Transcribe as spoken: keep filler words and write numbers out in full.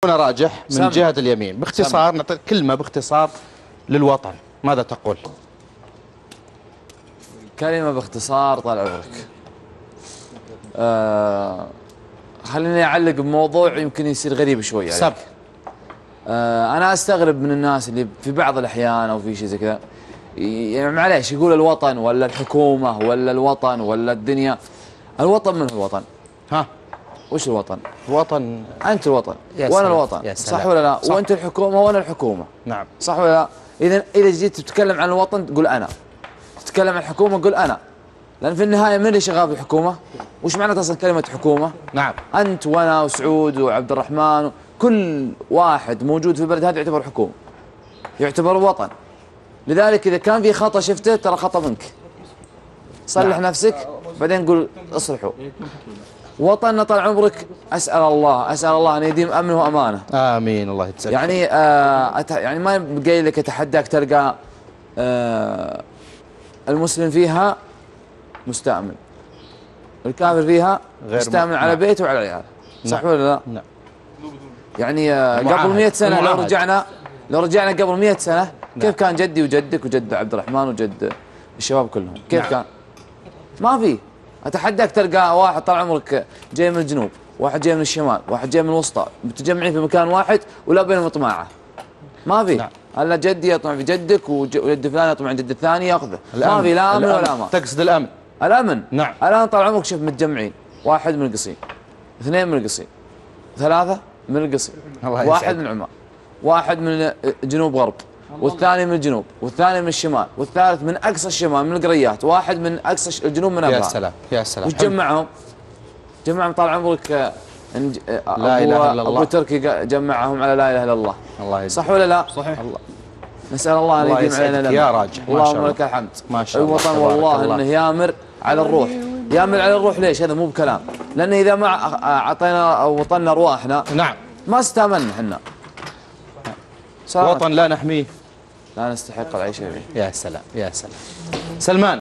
هنا راجح من سم. جهة اليمين. باختصار نعطيك كلمة باختصار للوطن، ماذا تقول؟ كلمة باختصار طال عمرك. آه خليني أعلق بموضوع يمكن يصير غريب شوي عليك. سب. آه أنا أستغرب من الناس اللي في بعض الأحيان أو في شيء زي كذا، يعني معليش يقول الوطن ولا الحكومة ولا الوطن ولا الدنيا. الوطن من هو الوطن؟ ها؟ وش الوطن؟ الوطن أنت الوطن وأنا الوطن، صح ولا لا؟ صح. وأنت الحكومة وأنا الحكومة، نعم، صح ولا لا؟ إذا إذا جيت تتكلم عن الوطن تقول أنا، تتكلم عن الحكومة قل أنا، لأن في النهاية من اللي شغال في الحكومة؟ وش معنى أصلا كلمة حكومة؟ نعم، أنت وأنا وسعود وعبد الرحمن، كل واحد موجود في البلد هذا يعتبر حكومة، يعتبر وطن. لذلك إذا كان في خطأ شفته ترى خطأ منك، صلح نعم. نفسك بعدين قول اصلحوا. وطننا طال عمرك أسأل الله أسأل الله أن يديم أمنه وأمانه. آمين، الله يجزاك. يعني آه أت... يعني ما بقايل لك أتحداك تلقى آه المسلم فيها مستأمن، الكافر فيها مستأمن على بيته وعلى عياله، صح ولا لا؟ نعم. يعني آه قبل مئة سنة لو رجعنا لو رجعنا قبل مئة سنة كيف نعم. كان جدي وجدك وجد عبد الرحمن وجد الشباب كلهم كيف نعم. كان؟ ما في. أتحداك تلقى واحد طال عمرك جاي من الجنوب، واحد جاي من الشمال، واحد جاي من الوسطى، متجمعين في مكان واحد ولا بينهم طماعة. ما في. نعم. الا جدي يطمع في جدك وجد فلان يطمع عند جد الثاني ياخذه. ما في لا امن ولا امان. تقصد الامن؟ الامن. نعم. الان طال عمرك شوف متجمعين، واحد من القصيم، اثنين من القصيم، ثلاثة من القصيم، واحد من عمان، واحد من جنوب غرب، والثاني من الجنوب، والثاني من الشمال، والثالث من اقصى الشمال من القريات، واحد من اقصى الجنوب من ابها. يا سلام يا سلام. وش جمعهم؟ جمعهم طال عمرك لا اله الا الله. ابو تركي جمعهم على لا اله الا الله. الله صح ولا لا؟ صحيح. الله. نسال الله ان يديم علينا يا راجل. اللهم لك الحمد. ما شاء الله. الوطن والله انه يامر على الروح، يامر على الروح. ليش؟ هذا مو بكلام، لان اذا ما اعطينا وطننا ارواحنا نعم ما استامنا احنا. وطن لا نحميه لا نستحق العيش فيه. يا سلام يا سلام. سلمان.